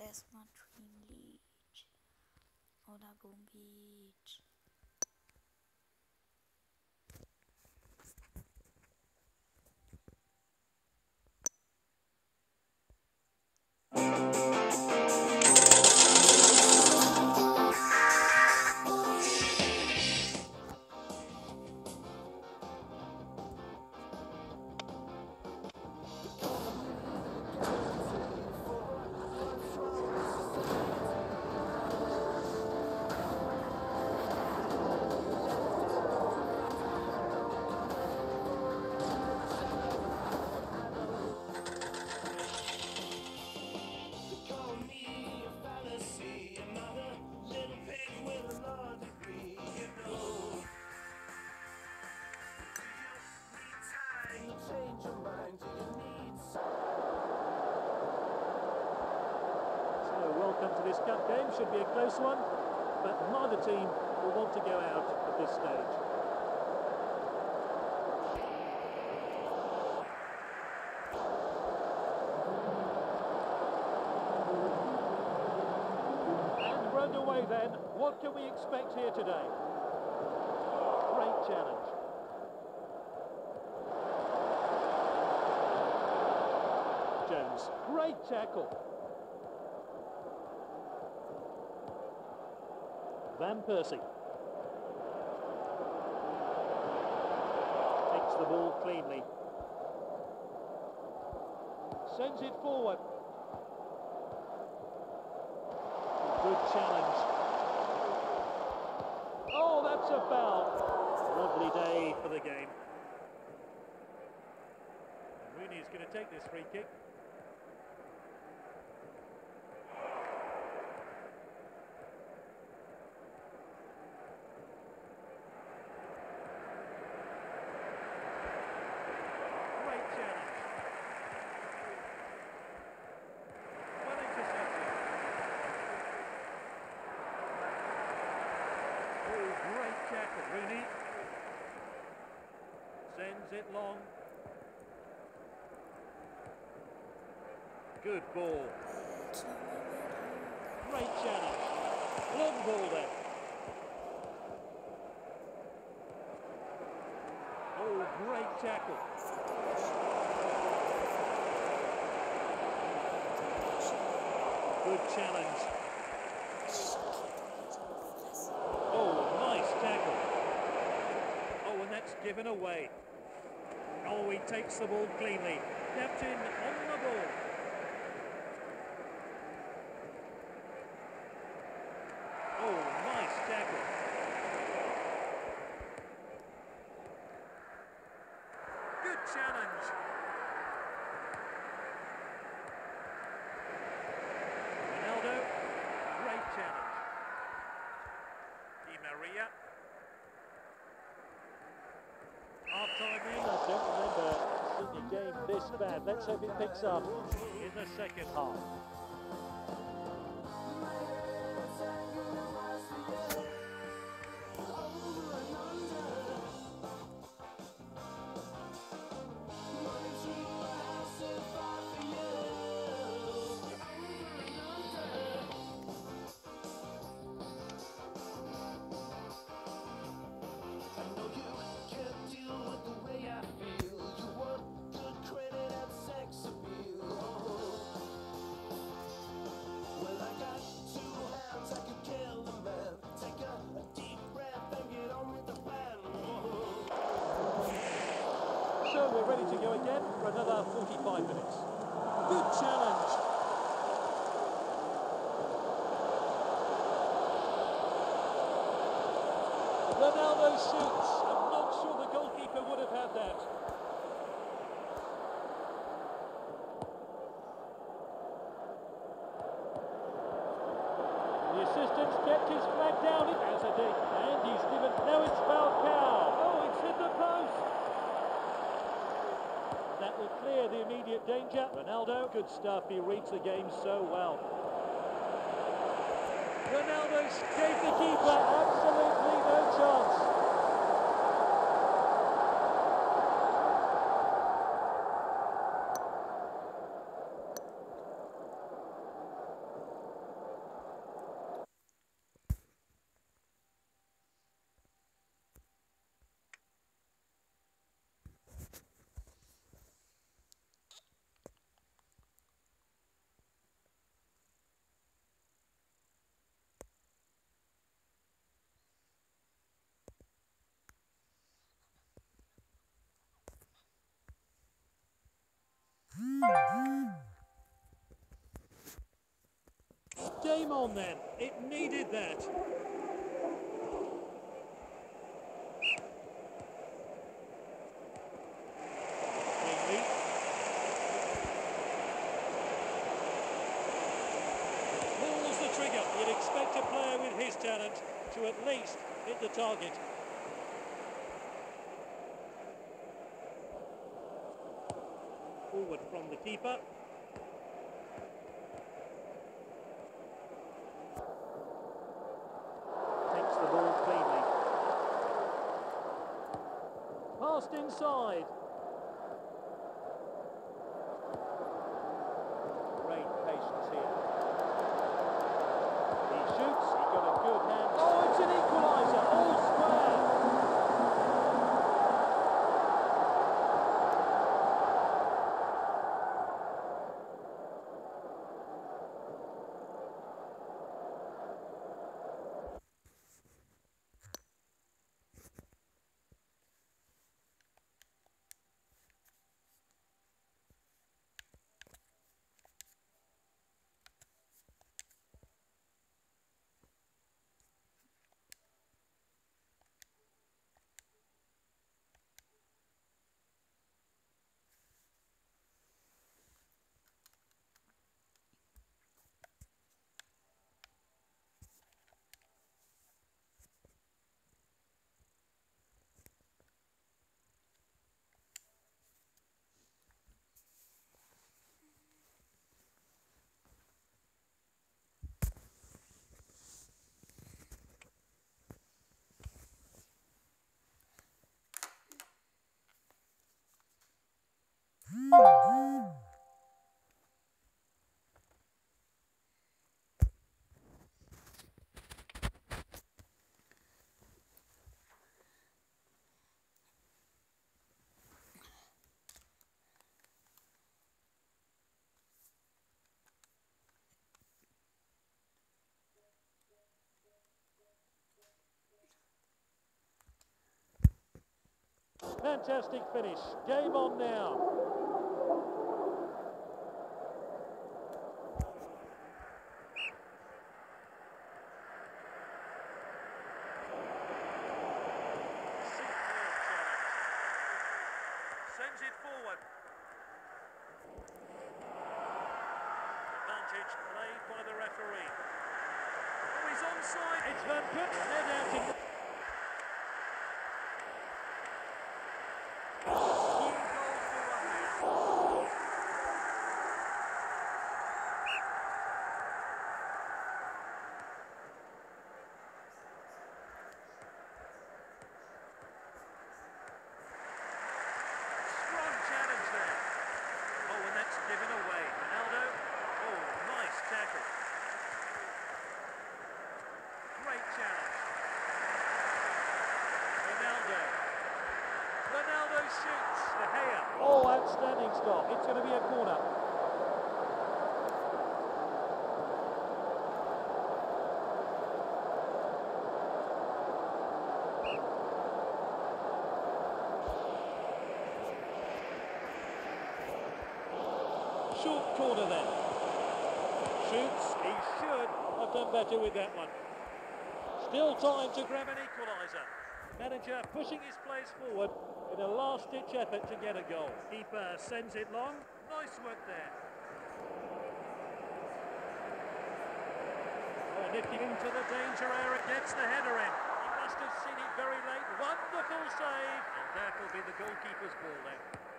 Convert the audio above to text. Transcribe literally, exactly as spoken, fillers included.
erstmal Dream League oder Boom Beach. Welcome to this cup game. Should be a close one, but neither team will want to go out at this stage. And run away then. What can we expect here today? Great challenge. Jones, great tackle. Van Persie takes the ball cleanly, sends it forward. Good challenge. Oh, that's a foul. Lovely day for the game. And Rooney is going to take this free kick. Rooney sends it long. Good ball. Great challenge. Long ball there. Oh, great tackle. Good challenge. Oh, nice tackle. Oh, and that's given away. Oh, he takes the ball cleanly. Captain on the ball. Oh, nice tackle. Good challenge. Ronaldo, great challenge. Di Maria. Half-time in. I don't remember seeing a game this bad. Let's hope it picks up in the second half. So we're ready to go again for another forty-five minutes. Good challenge. Ronaldo shoots. I'm not sure the goalkeeper would have had that. The assistant's kept his flag down. It has a dig, and he's given. Now it's Falcao. Oh, it's hit the post. That will clear the immediate danger. Ronaldo, good stuff. He reads the game so well. Ronaldo gave the keeper absolutely no chance. game on then. It needed that. Greenlee. Pulls the trigger. You'd expect a player with his talent to at least hit the target. Forward from the keeper. Takes the ball cleanly. Passed inside. Great patience here. He shoots, he got a good hand. Oh, it's an equaliser, all square. Fantastic finish. Game on now. Sends it forward. Advantage played by the referee. Oh, he's onside. It's Van Putten. Head out in. Given away. Ronaldo. Oh, nice tackle. Great challenge. Ronaldo. Ronaldo shoots. De Gea. Oh, outstanding stop. It's going to be a corner. Short corner then. Shoots. He should have done better with that one. Still time to grab an equaliser. Manager pushing his players forward in a last-ditch effort to get a goal. Keeper sends it long. Nice work there. Oh, nifty into the danger area. Gets the header in. He must have seen it very late. Wonderful save. And that will be the goalkeeper's ball then.